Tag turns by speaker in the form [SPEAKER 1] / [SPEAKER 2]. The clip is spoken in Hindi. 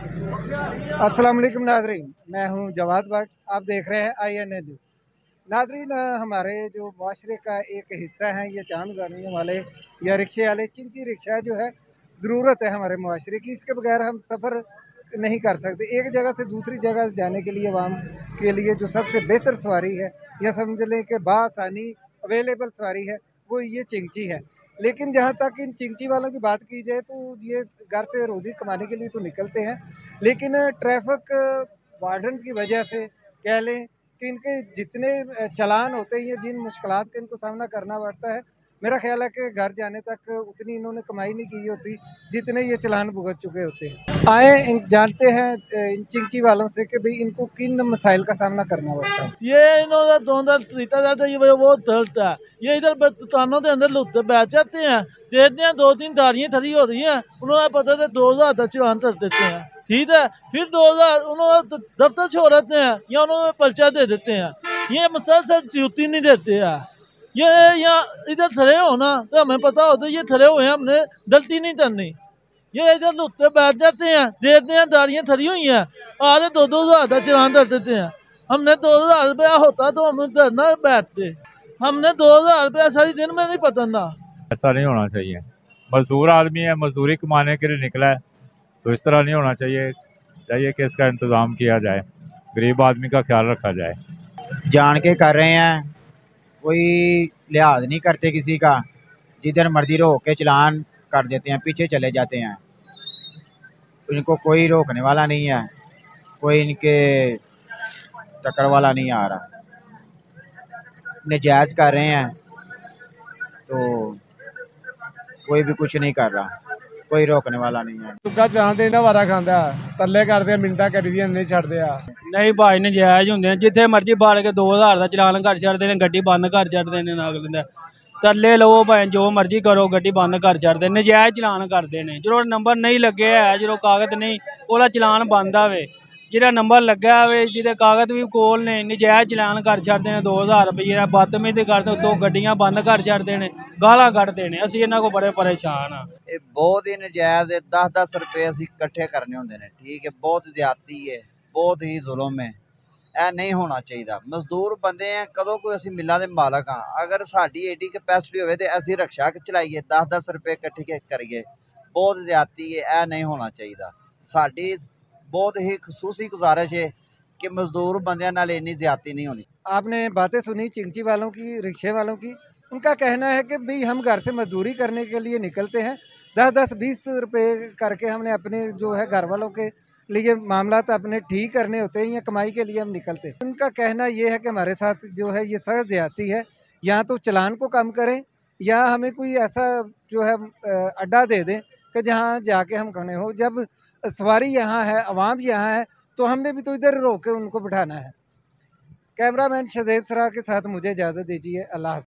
[SPEAKER 1] अस्सलाम वालेकुम नाजरीन, मैं हूं जवाद भट्ट। आप देख रहे हैं INA न्यूज़। नाजरीन, हमारे जो माशरे का एक हिस्सा है ये चांद गाड़ियों वाले या रिक्शे वाले चिंची रिक्शा जो है, ज़रूरत है हमारे माशरे की। इसके बगैर हम सफ़र नहीं कर सकते। एक जगह से दूसरी जगह जाने के लिए आवाम के लिए जो सबसे बेहतर सवारी है या समझ लें कि बासानी अवेलेबल सवारी है वो ये चिंची है। लेकिन जहाँ तक इन चिंची वालों की बात की जाए तो ये घर से रोज़ी कमाने के लिए तो निकलते हैं, लेकिन ट्रैफिक वार्डन की वजह से कह लें कि इनके जितने चालान होते हैं या जिन मुश्किलात का इनको सामना करना पड़ता है, मेरा ख्याल है कि घर जाने तक उतनी इन्होंने कमाई नहीं की होती जितने ये चालान भुगत चुके होते हैं। जानते हैं इन चिंची वालों से कि भाई इनको किन मसाइल का सामना करना पड़ता है।
[SPEAKER 2] ये इन्होंने 2000 खरीदा जाता है, ये वो गलत है। ये इधर दुकानों के अंदर लुटते बैठ जाते हैं, देखते हैं 2-3 गाड़ियाँ खड़ी हो रही हैं, उन्होंने पता है 2000 का चालान कर देते हैं, ठीक है। फिर 2000 उन्होंने दफ्तर छोड़ देते हैं या उन्होंने पर्चा दे देते हैं। ये मुसलसल ड्यूटी नहीं देते हैं। ये यहाँ इधर खड़े हो ना तो हमें पता होता है ये खड़े हुए हैं, हमने गलती नहीं करनी। ये इधर लुटते बैठ जाते हैं, देखते हैं गाड़ियाँ खड़ी हुई हैं, आधे 2-2 हज़ार का चालान कर देते हैं। हमने 2000 रुपया होता तो हम घर ना बैठते। हमने 2000 रुपया सारी दिन में नहीं पता।
[SPEAKER 3] ऐसा नहीं होना चाहिए। मजदूर आदमी है, मजदूरी कमाने के लिए निकला है, तो इस तरह नहीं होना चाहिए कि इसका इंतज़ाम किया जाए, गरीब आदमी का ख्याल रखा जाए।
[SPEAKER 4] जान के कर रहे हैं, कोई लिहाज नहीं करते किसी का, जिधर मर्जी रोक के चलान कर देते हैं, पीछे चले जाते हैं। इनको कोई रोकने वाला नहीं है, कोई इनके टक्कर वाला नहीं आ रहा। नजायज़ कर रहे हैं तो कोई भी कुछ नहीं कर रहा, कोई रोकने वाला नहीं है।
[SPEAKER 5] चलान तो इन्होंने वारा खांदा, तरले करते मिनटा करी दियां नहीं छड्डदे आ।
[SPEAKER 6] नहीं भाई नजायज़ होंगे, जिथे मर्जी फाड़ के 2000 का चलान कर छड्डदे ने, गड्डी बंद कर छड्डदे ने। अगले दा तरले लो भाई जो मर्जी करो, गड्डी बंद कर छड्डदे, नजायज़ चलान करते हैं। जो नंबर नहीं लगे है, जो कागज नहीं, ओला चलान बंद आवे। जिहड़ा नंबर लग्या होवे, जिहदे कागज भी कोल ने, नजायज़ चलान कर छड्डदे ने 2000 रुपये। बदतमीजी करते तो गड्डियां बंद कर छड्डदे ने, गालां कड्डदे ने। असीं इन्हां को बड़े परेशान हाँ।
[SPEAKER 4] ये बहुत ही नजायज़ है। 10-10 रुपये असीं इकट्ठे करने होंदे ने, ठीक है। बहुत ज्यादती है, बहुत ही जुल्म है। ਇਹ नहीं होना चाहिए। मजदूर बंदे हैं, कदों कोई असीं मिलां दे मालक हाँ। अगर साडी एडी कैपेसिटी होवे ते असीं रिक्शा चलाइए, 10-10 रुपये इकट्ठे करिए, बहुत ज्यादती है। यह नहीं होना चाहिए। साडी बहुत ही खसूसी गुजारिश है कि मजदूर बंदियां नाल इन्नी ज्यादती नहीं होनी।
[SPEAKER 1] आपने बातें सुनी चिंची वालों की, रिक्शे वालों की। उनका कहना है कि भाई हम घर से मजदूरी करने के लिए निकलते हैं, 10-10, 20 रुपये करके हमने अपने जो है घर वालों के लिए मामला तो अपने ठीक करने होते हैं या कमाई के लिए हम निकलते हैं। उनका कहना ये है कि हमारे साथ जो है ये सख्त ज़्यादती है, या तो चलान को कम करें या हमें कोई ऐसा जो है अड्डा दे दें कि जहाँ जाके हम खड़े हो। जब सवारी यहाँ है, आवाम यहाँ है, तो हमने भी तो इधर रोक के उनको बिठाना है। कैमरामैन शदेब सरा के साथ मुझे इजाज़त दीजिए। अल्लाह।